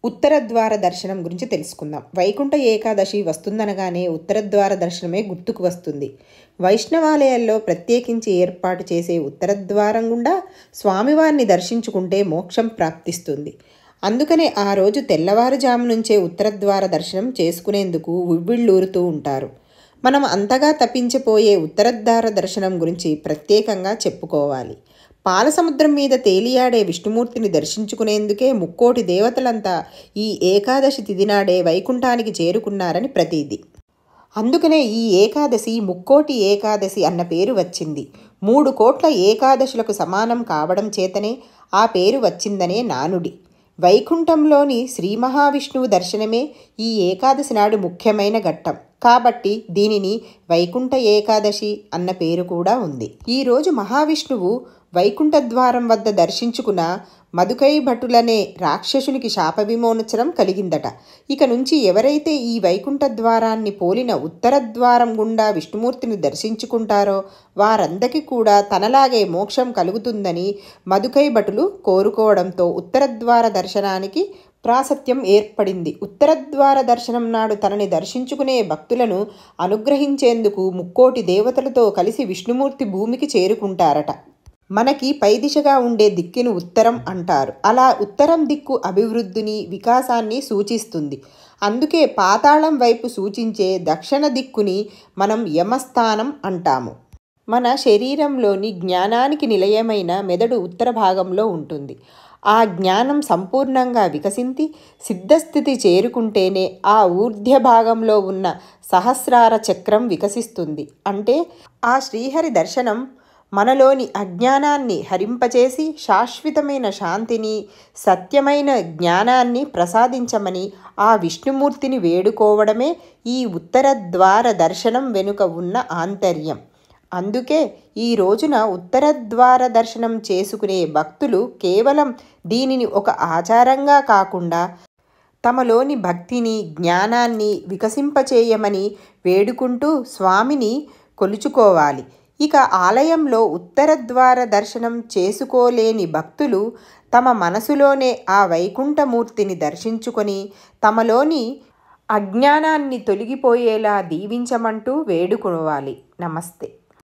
ఉత్తరద్వార దర్శనం గురించి తెలుసుకుందాం. వైకుంఠ ఏకాదశి వస్తుందనగానే ఉత్తరద్వార దర్శనమే గుర్తుకు వస్తుంది. వైష్ణవాలయాల్లో ప్రత్యేకించి ఏర్పాటు చేసే ఉత్తరద్వారం గుండా స్వామివారిని దర్శించుకుంటే మోక్షం ప్రాప్తిస్తుంది. అందుకనే ఆ రోజు తెల్లవారుజాము నుంచే ఉత్తరద్వార దర్శనం చేసుకునేందుకు ఉవ్విళ్ళూరుతూ ఉంటారు. మనం అంతగా తప్పించిపోయే ఉత్తరద్వార దర్శనం గురించి ప్రత్యేకంగా చెప్పుకోవాలి. పాలసముద్రం మీద తేలియాడే విష్ణుమూర్తిని దర్శించుకునేందుకే ముక్కోటి దేవతలంతా ఈ ఏకాదశి తిథినాడే వైకుంఠానికి చేరుకున్నారని ప్రతీది. అందుకనే ఈ ఏకాదశి ముక్కోటి ఏకాదశి అన్న పేరు వచ్చింది. 3 కోట్ల ఏకాదశులకు సమానం కావడం చేతనే ఆ పేరు వచ్చిందనే నానుడి. వైకుంఠంలోని శ్రీ మహావిష్ణువు దర్శనమే ఈ ఏకాదశి నాడు ముఖ్యమైన ఘట్టం కాబట్టి దీనిని వైకుంఠ ఏకాదశి అన్న పేరు కూడా ఉంది. ఈరోజు మహావిష్ణువు వైకుంఠ ద్వారం వద్ద దర్శించుకున్న మధుకై భటులనే రాక్షసునికి శాప విమోచనం కలిగిందట. ఇక నుంచి ఎవరైతే ఈ వైకుంఠ ద్వారాన్ని పోలిన ఉత్తర ద్వారం గుండా విష్ణుమూర్తిని దర్శించుకుంటారో వారందరికీ కూడా తనలాగే మోక్షం కలుగుతుందని మధుకై భటులు కోరుకోవడంతో ఉత్తరద్వార దర్శనానికి ప్రాశస్త్యం ఏర్పడింది. ఉత్తరద్వార దర్శనం నాడు తనని దర్శించుకునే భక్తులను అనుగ్రహించేందుకు ముక్కోటి దేవతలతో కలిసి విష్ణుమూర్తి భూమికి చేరుకుంటారట. మనకి పై దిశగా ఉండే దిక్కును ఉత్తరం అంటారు. అలా ఉత్తరం దిక్కు అభివృద్ధిని, వికాసాన్ని సూచిస్తుంది. అందుకే పాతాళం వైపు సూచించే దక్షిణ దిక్కుని మనం యమస్థానం అంటాము. మన శరీరంలోని జ్ఞానానికి నిలయమైన మెదడు ఉత్తర భాగంలో ఉంటుంది. ఆ జ్ఞానం సంపూర్ణంగా వికసించి సిద్ధస్థితి చేరుకుంటేనే ఆ ఊర్ధ్వ భాగంలో ఉన్న సహస్రార చక్రం వికసిస్తుంది. అంటే ఆ శ్రీహరి దర్శనం మనలోని అజ్ఞానాన్ని హరింపచేసి శాశ్వతమైన శాంతిని, సత్యమైన జ్ఞానాన్ని ప్రసాదించమని ఆ విష్ణుమూర్తిని వేడుకోవడమే ఈ ఉత్తర ద్వార దర్శనం వెనుక ఉన్న ఆంతర్యం. అందుకే ఈ రోజున ఉత్తరద్వార దర్శనం చేసుకునే భక్తులు కేవలం దీనిని ఒక ఆచారంగా కాకుండా తమలోని భక్తిని, జ్ఞానాన్ని వికసింపచేయమని వేడుకుంటూ స్వామిని కొలుచుకోవాలి. ఇక ఆలయంలో ఉత్తరద్వార దర్శనం చేసుకోలేని భక్తులు తమ మనసులోనే ఆ వైకుంఠమూర్తిని దర్శించుకొని తమలోని అజ్ఞానాన్ని తొలగిపోయేలా దీవించమంటూ వేడుకోవాలి. నమస్తే.